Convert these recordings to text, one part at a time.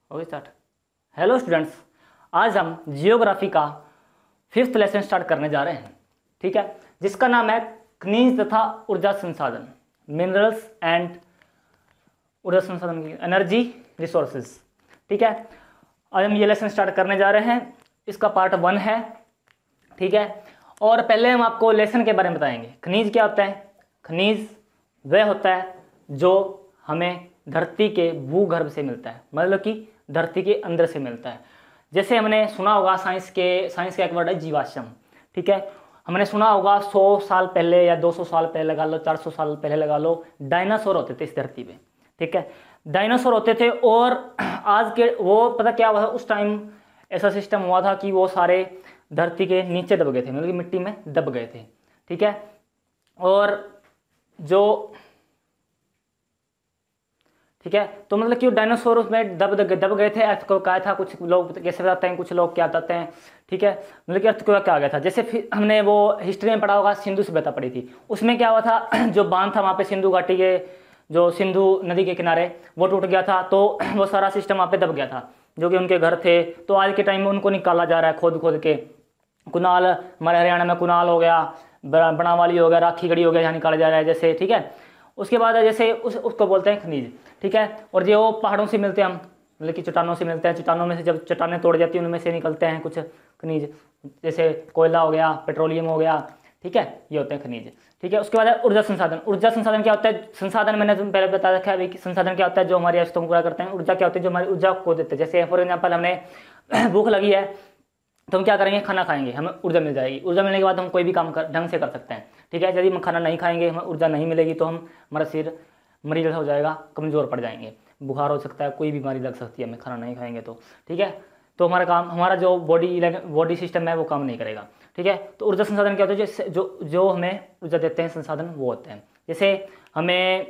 Okay start. Hello students, आज हम geography का 5th लेसन स्टार्ट करने जा रहे हैं, ठीक है, जिसका नाम है खनिज तथा ऊर्जा संसाधन, मिनरल्स एंड ऊर्जा संसाधन की एनर्जी रिसोर्सेज। ठीक है, आज हम ये लेसन स्टार्ट करने जा रहे हैं। इसका पार्ट 1 है, ठीक है। और पहले हम आपको लेसन के बारे में बताएंगे। खनिज क्या होता है? खनिज वह होता है जो हमें धरती के भूगर्भ से मिलता है, मतलब कि धरती के अंदर से मिलता है। जैसे हमने सुना होगा साइंस का एक वर्ड है जीवाश्म, ठीक है। हमने सुना होगा 100 साल पहले या 200 साल पहले लगा लो, 400 साल पहले लगा लो, डायनासोर होते थे इस धरती पे, ठीक है। डायनासोर होते थे और आज के वो पता क्या हुआ था उस टाइम, ऐसा सिस्टम हुआ था कि वो सारे धरती के नीचे दब गए थे, मतलब कि मिट्टी में दब गए थे, ठीक है। और जो ठीक है, तो मतलब कि डायनासोर उसमें दब गए थे। अर्थक्वेक आया था, कुछ लोग कैसे बताते हैं, कुछ लोग क्या बताते हैं, ठीक है, मतलब कि अर्थक्वेक आ गया था। जैसे फिर हमने वो हिस्ट्री में पढ़ा होगा, सिंधु सभ्यता पढ़ी थी, उसमें क्या हुआ था जो बांध था वहाँ पे सिंधु घाटी के, जो सिंधु नदी के किनारे, वो टूट गया था, तो वो सारा सिस्टम वहाँ पे दब गया था, जो कि उनके घर थे। तो आज के टाइम में उनको निकाला जा रहा है खोद खोद के। कुनाल, हमारे हरियाणा में कुनाल हो गया, बनावाली हो गया, राखीगढ़ी हो गया, यहाँ निकाला जा रहा है जैसे, ठीक है। उसके बाद जैसे उसको बोलते हैं खनिज, ठीक है। और जो पहाड़ों से मिलते हैं हम, मतलब कि चट्टानों से मिलते हैं, चट्टानों में से जब चट्टानें तोड़ जाती हैं उनमें से निकलते हैं कुछ खनिज, जैसे कोयला हो गया, पेट्रोलियम हो गया, ठीक है, ये होते हैं खनिज, ठीक है। उसके बाद ऊर्जा संसाधन। ऊर्जा संसाधन क्या होता है? संसाधन मैंने तुम पहले बता रखा है कि संसाधन क्या होता है, जो हमारी आवश्यकताओं को पूरा करते हैं। ऊर्जा क्या होती है? जो हमारी ऊर्जा को देते हैं। जैसे फॉर एग्जाम्पल हमने भूख लगी है तो हम क्या करेंगे? खाना खाएंगे, हमें ऊर्जा मिल जाएगी। ऊर्जा मिलने के बाद हम कोई भी काम ढंग से कर सकते हैं, ठीक है। यदि हम खाना नहीं खाएंगे, हमें ऊर्जा नहीं मिलेगी, तो हमारा सिर मरीज हो जाएगा, कमज़ोर पड़ जाएंगे, बुखार हो सकता है, कोई बीमारी लग सकती है हमें खाना नहीं खाएंगे तो, ठीक है। तो हमारा जो बॉडी सिस्टम है वो काम नहीं करेगा, ठीक है। तो ऊर्जा संसाधन क्या होता है? जो हमें ऊर्जा देते हैं संसाधन, वो होते हैं। जैसे हमें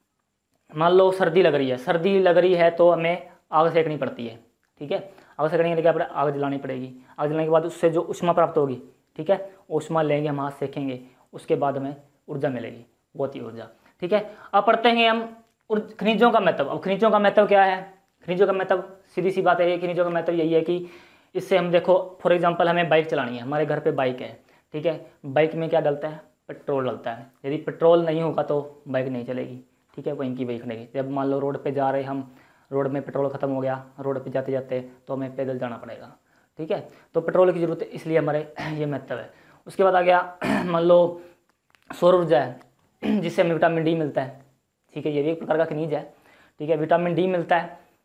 मान लो सर्दी लग रही है तो हमें आग सेकनी पड़ती है, ठीक है। आग सेकने के लिए क्या आग जलानी पड़ेगी। आग जलाने के बाद उससे जो ऊष्मा प्राप्त होगी, ठीक है, ऊष्मा लेंगे हम, हाथ सेकेंगे, उसके बाद हमें ऊर्जा मिलेगी, वो होती है ऊर्जा, ठीक है। अब पढ़ते हैं हम खनिजों का महत्व। अब खनिजों का महत्व क्या है? खनिजों का महत्व सीधी सी बात है, खनिजों का महत्व यही है कि इससे हम देखो, फॉर एग्जांपल हमें बाइक चलानी है, हमारे घर पे बाइक है, ठीक है। बाइक में क्या डलता है? पेट्रोल डलता है। यदि पेट्रोल नहीं होगा तो बाइक नहीं चलेगी, ठीक है, वहीं की वहीं खड़ेगी। जब मान लो रोड पर जा रहे हम, रोड में पेट्रोल ख़त्म हो गया, रोड पे जाते जाते, तो हमें पैदल जाना पड़ेगा, ठीक है। तो पेट्रोल की ज़रूरत है, इसलिए हमारे ये महत्व है। उसके बाद आ गया मान लो सौर ऊर्जा है, जिससे हमें विटामिन डी मिलता है, ठीक है, ये भी एक प्रकार का खनिज है, ठीक है। विटामिन डी मिलता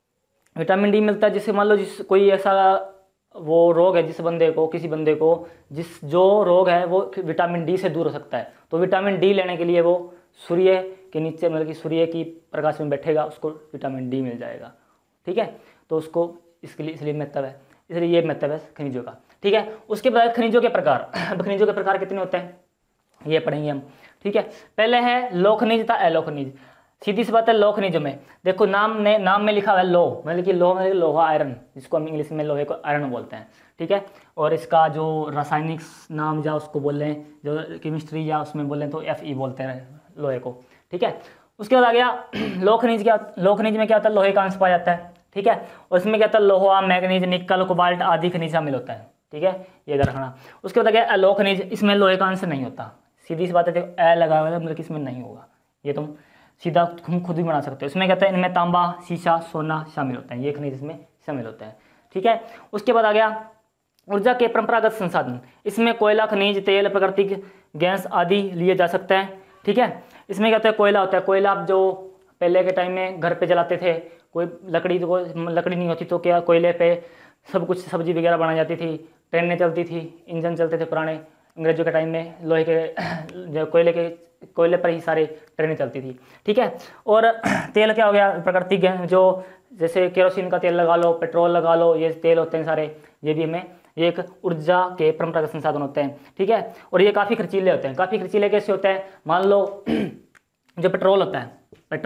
है, जिससे मान लो कोई ऐसा वो रोग है किसी बंदे को जो रोग है वो विटामिन डी से दूर हो सकता है, तो विटामिन डी लेने के लिए वो सूर्य के नीचे, मतलब कि सूर्य की प्रकाश में बैठेगा, उसको विटामिन डी मिल जाएगा, ठीक है। तो उसको इसलिए महत्व है, इसलिए ये महत्व है खनिजों का, ठीक है। उसके बाद खनिजों के प्रकार। अब खनिजों के प्रकार कितने होते हैं ये पढ़ेंगे हम, ठीक है। पहले है लौह खनिज तथा अलोह खनिज। सीधी सी बात है, लौह खनिजों में देखो नाम में लिखा हुआ है लौह, मतलब कि लौह मतलब लोहा, आयरन, जिसको हम इंग्लिश में लोहे को आयरन बोलते हैं, ठीक है। और इसका जो रासायनिक नाम या उसको बोल रहे हैं, जो केमिस्ट्री या उसमें बोल रहे हैं, तो Fe बोलते हैं लोहे को, ठीक है। उसके बाद आ गया लौह खनिज में क्या होता है? लोहे का अंश पाया जाता है, ठीक है। और इसमें क्या होता है? लोहा, मैग्नीज, निकल, कोबाल्ट आदि खनिज शामिल होता है, ठीक है, ये याद रखना। उसके बाद आ गया अलोह खनिज, इसमें लोहे का अंश नहीं होता। सीधी सी बात है, देखो ए लगा हुआ है, मतलब कि इसमें नहीं होगा, ये तुम सीधा खुद ही बना सकते हो। इसमें कहते हैं इनमें तांबा, शीशा, सोना शामिल होते हैं, ये खनिज इसमें शामिल होते हैं, ठीक है। उसके बाद आ गया ऊर्जा के परंपरागत संसाधन। इसमें कोयला, खनिज, तेल, प्राकृतिक गैस आदि लिए जा सकते हैं, ठीक है। इसमें क्या होता है? कोयला होता है। कोयला जो पहले के टाइम में घर पे जलाते थे, कोई लकड़ी नहीं होती तो क्या कोयले पे सब कुछ सब्जी वगैरह बनाई जाती थी, ट्रेनें चलती थी, इंजन चलते थे पुराने अंग्रेजों के टाइम में, लोहे के जो कोयले पर ही सारे ट्रेनें चलती थी, ठीक है। और तेल क्या हो गया? प्राकृतिक गैस, जो जैसे केरोसिन का तेल लगा लो, पेट्रोल लगा लो, ये तेल होते हैं सारे, ये भी हमें ये एक ऊर्जा के परंपरागत संसाधन होते हैं, ठीक है। और ये काफ़ी खर्चीले होते हैं। काफ़ी खर्चीले कैसे होते हैं? मान लो जो पेट्रोल होता है,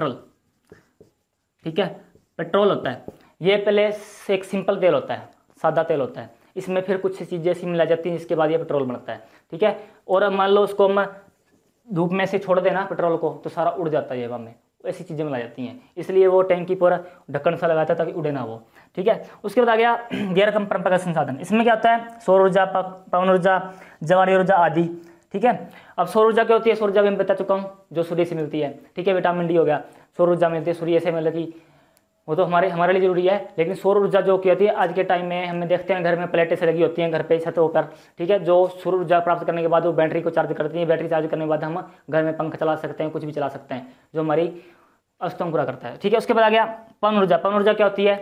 ठीक है, पेट्रोल होता है, ये पहले एक सिंपल तेल होता है, सादा तेल होता है, इसमें फिर कुछ चीज़ें ऐसी मिला जाती हैं जिसके बाद ये पेट्रोल बनता है, ठीक है। और मान लो उसको हम धूप में से छोड़ देना पेट्रोल को, तो सारा उड़ जाता है, ये हवा में ऐसी चीज़ें मिलाई जाती हैं, इसलिए वो टैंकी पर ढक्कन सा लगाता है ताकि उड़े ना वो। ठीक है, उसके बाद आ गया गैर परंपरागत संसाधन। इसमें क्या होता है, सौर ऊर्जा, पवन ऊर्जा, जवारी ऊर्जा आदि। ठीक है, अब सौर ऊर्जा क्या होती है, सौर ऊर्जा भी मैं बता चुका हूँ, जो सूर्य से मिलती है। ठीक है, विटामिन डी हो गया, सौर ऊर्जा मिलती है सूर्य से, मतलब कि वो तो हमारे लिए जरूरी है। लेकिन सौर ऊर्जा जो की होती है आज के टाइम में हमें देखते हैं घर में प्लेटें से लगी होती हैं घर पे छतों पर। ठीक है, जो सौर ऊर्जा प्राप्त करने के बाद वो बैटरी को चार्ज करती है, बैटरी चार्ज करने के बाद हम घर में पंखा चला सकते हैं, कुछ भी चला सकते हैं, जो हमारी आवश्यकताओं पूरा करता है। ठीक है, उसके बाद आ गया पवन ऊर्जा। पवन ऊर्जा क्या होती है,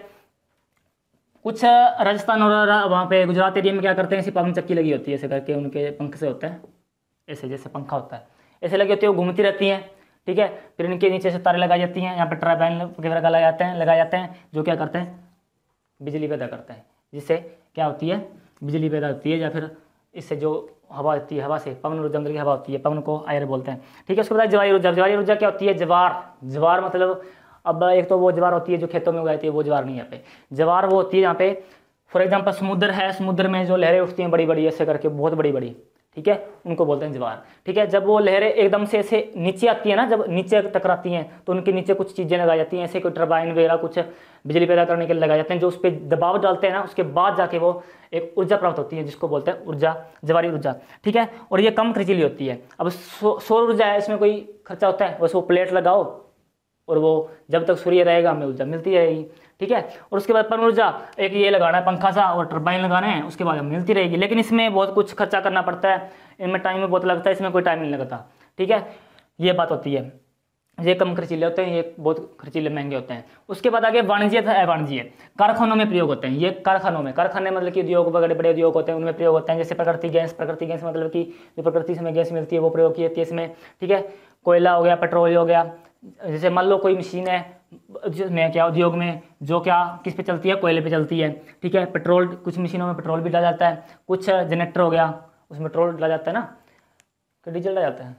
कुछ राजस्थान और वहाँ पे गुजरात एरिया में क्या करते हैं, ऐसी पवन चक्की लगी होती है, ऐसे करके उनके पंख से होता है, ऐसे जैसे पंखा होता है ऐसे लगी होती है, वो घूमती रहती हैं। ठीक है, फिर इनके नीचे से तारे लगाई जाती हैं, यहाँ पे टर्बाइन वगैरह लगाए जाते हैं जो क्या करते हैं, बिजली पैदा करते हैं, जिससे क्या होती है, बिजली पैदा होती है, या फिर इससे जो हवा होती है, हवा से पवन ऊर्जा की हवा होती है, पवन को आयर बोलते हैं। ठीक है, उसके बाद जवारी ऊर्जा। जवारी ऊर्जा क्या होती है, ज्वार मतलब अब एक तो वो ज्वार होती है जो खेतों में उगाई जाती है, वो ज्वार नहीं है यहाँ पे। ज्वार वो होती है यहाँ पे फॉर एग्जाम्पल समुद्र है, समुद्र में जो लहरें उठती हैं बड़ी बड़ी ऐसे करके, बहुत बड़ी बड़ी, ठीक है, उनको बोलते हैं ज्वार। ठीक है, जब वो लहरें एकदम से ऐसे नीचे आती है ना, जब नीचे टकराती हैं तो उनके नीचे कुछ चीज़ें लगाई जाती हैं, ऐसे कोई टरबाइन वगैरह कुछ बिजली पैदा करने के लिए लगाए जाते हैं, जो उस पर दबाव डालते हैं ना, उसके बाद जाके वो एक ऊर्जा प्राप्त होती है जिसको बोलते हैं ऊर्जा, जवारी ऊर्जा। ठीक है, और ये कम खर्चीली होती है। अब सौर ऊर्जा है, इसमें कोई खर्चा होता है, बस वो प्लेट लगाओ और वो जब तक सूर्य रहेगा हमें ऊर्जा मिलती रहेगी। ठीक है, और उसके बाद पवन ऊर्जा, एक ये लगाना है पंखा सा और टरबाइन लगाने हैं, उसके बाद मिलती रहेगी। लेकिन इसमें बहुत कुछ खर्चा करना पड़ता है, इनमें टाइम में बहुत लगता है, इसमें कोई टाइम नहीं लगता। ठीक है, ये बात होती है, ये कम खर्चीले होते हैं, ये बहुत खर्चीले महंगे होते हैं। उसके बाद आगे वाणिज्य था, अवाणिज्य, कारखानों में प्रयोग होते हैं। ये कारखानों में, कारखाने मतलब कि उद्योग, बड़े बड़े उद्योग होते हैं, उनमें प्रयोग होते हैं। जैसे प्रकृति गैस मतलब कि जो प्रकृति से हमें गैस मिलती है वो प्रयोग की जाती है इसमें। ठीक है, कोयला हो गया, पेट्रोल हो गया। जैसे मान लो कोई मशीन है जिसमें क्या उद्योग में जो क्या किस पे चलती है, कोयले पे चलती है। ठीक है, पेट्रोल, कुछ मशीनों में पेट्रोल भी डाला जाता है, कुछ जनरेटर हो गया उसमें पेट्रोल डाला जाता है ना, कि डीजल डाला जाता है।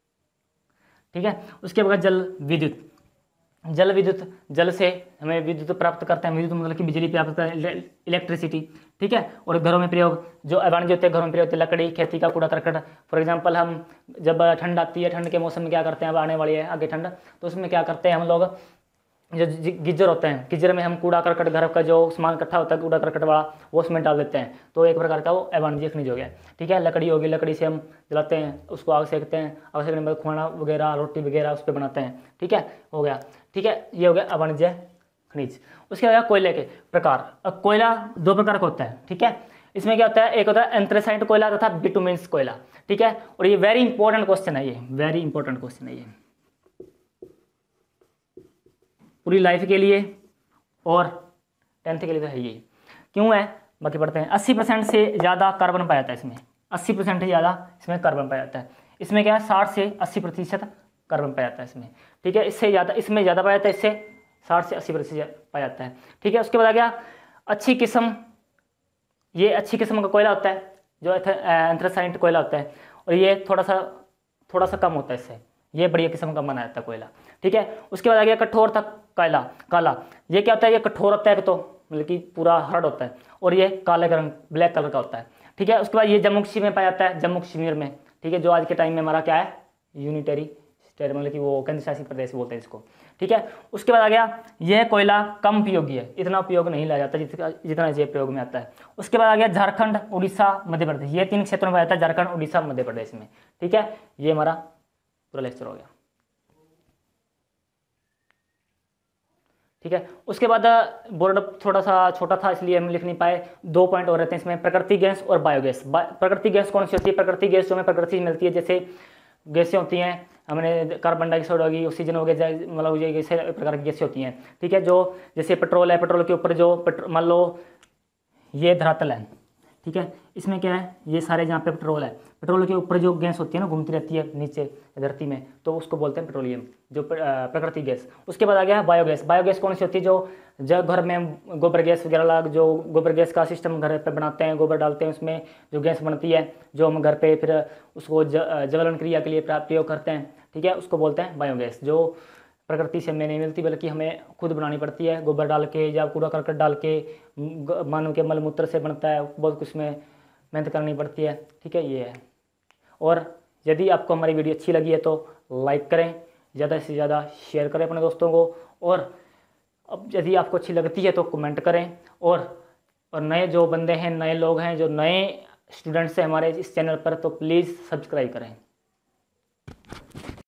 ठीक है, उसके बाद जल विद्युत, जल से हमें विद्युत प्राप्त करते हैं, विद्युत मतलब कि बिजली प्राप्त करते हैं, इलेक्ट्रिसिटी। ठीक है, और घरों में प्रयोग, जो अवाणिज्य होते हैं घरों में प्रयोग होते हैं, लकड़ी, खेती का कूड़ा करकट। फॉर एग्जांपल हम जब ठंड आती है, ठंड के मौसम में क्या करते हैं, अब आने वाली है आगे ठंड, तो उसमें क्या करते हैं हम लोग, जो गीजर होते हैं, गीजर में हम कूड़ा करकट, घर का जो सामान इकट्ठा होता है कूड़ा करकट वाला, वो उसमें डाल देते हैं, तो एक प्रकार का वो अवाणिज्य खनिज हो गया। ठीक है, लकड़ी होगी, लकड़ी से हम जलाते हैं, उसको आग सेकते हैं, आग सेकने के बाद खाना वगैरह, रोटी वगैरह उस पर बनाते हैं। ठीक है, हो गया। ठीक है, ये हो गया अवाणिज्य खनिज। उसके बाद कोयले के प्रकार। अब कोयला दो प्रकार का होता है। ठीक है, इसमें क्या होता है, एक होता है एंथ्रेसाइट कोयला तथा बिटुमेन्स कोयला। ठीक है, और ये वेरी इंपॉर्टेंट क्वेश्चन है, ये वेरी इंपॉर्टेंट क्वेश्चन है, ये पूरी लाइफ के लिए और 10th के लिए तो है ये। क्यों है, बाकी पढ़ते हैं। 80% से ज़्यादा कार्बन पाया जाता है इसमें, 80% से ज़्यादा इसमें कार्बन पाया जाता है। इसमें क्या है, 60 से 80% कार्बन पाया जाता है इसमें। ठीक है, इससे ज़्यादा, इसमें ज़्यादा पाया जाता है, इससे 60 से 80% पाया जाता है। ठीक है, उसके बाद आ गया अच्छी किस्म, ये अच्छी किस्म का कोयला होता है जो एंथ्रेसाइट कोयला होता है, और ये थोड़ा सा कम होता है इससे, ये बढ़िया किस्म का माना जाता है कोयला। ठीक है, उसके बाद आ गया कठोर तक काला। ये क्या होता है, ये कठोर होता है तो मतलब कि पूरा हार्ड होता है, और ये काले रंग, ब्लैक कलर का होता है। ठीक है, उसके बाद ये जम्मू कश्मीर में पाया जाता है, जम्मू कश्मीर में। ठीक है, जो आज के टाइम में हमारा क्या है, यूनिटरी स्टेट, मतलब कि वो केंद्र शासित प्रदेश बोलते हैं इसको। ठीक है, उसके बाद आ गया यह कोयला कम उपयोगी है, इतना उपयोग नहीं लाया जाता जितना ये प्रयोग में आता है। उसके बाद आ गया झारखंड, उड़ीसा, मध्य प्रदेश, ये 3 क्षेत्रों में पाया जाता है, झारखंड, उड़ीसा, मध्य प्रदेश में। ठीक है, ये हमारा पूरा लेक्चर हो गया। ठीक है, उसके बाद बोर्ड थोड़ा सा छोटा था इसलिए हम लिख नहीं पाए, 2 पॉइंट और रहते हैं इसमें, प्रकृति गैस और बायोगैस। प्रकृति गैस कौन सी होती है, प्रकृति गैस जो हमें प्रकृति से मिलती है, जैसे गैसें होती हैं, हमने कार्बन डाइऑक्साइड होगी, ऑक्सीजन हो गया, मतलब ये इस प्रकार की गैसें होती हैं। ठीक है, जो जैसे पेट्रोल है, पेट्रोल के ऊपर जो मान लो ये धरातल है, ठीक है, इसमें क्या है, ये सारे जहाँ पे पेट्रोल है, पेट्रोल के ऊपर जो गैस होती है ना, घूमती रहती है नीचे धरती में, तो उसको बोलते हैं पेट्रोलियम, जो प्रकृति गैस। उसके बाद आ गया बायोगैस। बायोगैस कौन सी होती है, जो घर में गोबर गैस वगैरह जो गोबर गैस का सिस्टम घर पे बनाते हैं, गोबर डालते हैं, उसमें जो गैस बनती है, जो हम घर पे फिर उसको ज्वलन क्रिया के लिए प्रयोग करते हैं। ठीक है, उसको बोलते हैं बायोगैस, जो प्रकृति से हमें नहीं मिलती बल्कि हमें खुद बनानी पड़ती है, गोबर डाल के या कूड़ा करकट डाल के, मानव के मलमूत्र से बनता है, बहुत कुछ में मेहनत करनी पड़ती है। ठीक है, ये है। और यदि आपको हमारी वीडियो अच्छी लगी है तो लाइक करें, ज़्यादा से ज़्यादा शेयर करें अपने दोस्तों को। और अब यदि आपको अच्छी लगती है तो कमेंट करें। और नए जो बंदे हैं, नए लोग हैं, जो नए स्टूडेंट्स हैं हमारे इस चैनल पर, तो प्लीज़ सब्सक्राइब करें।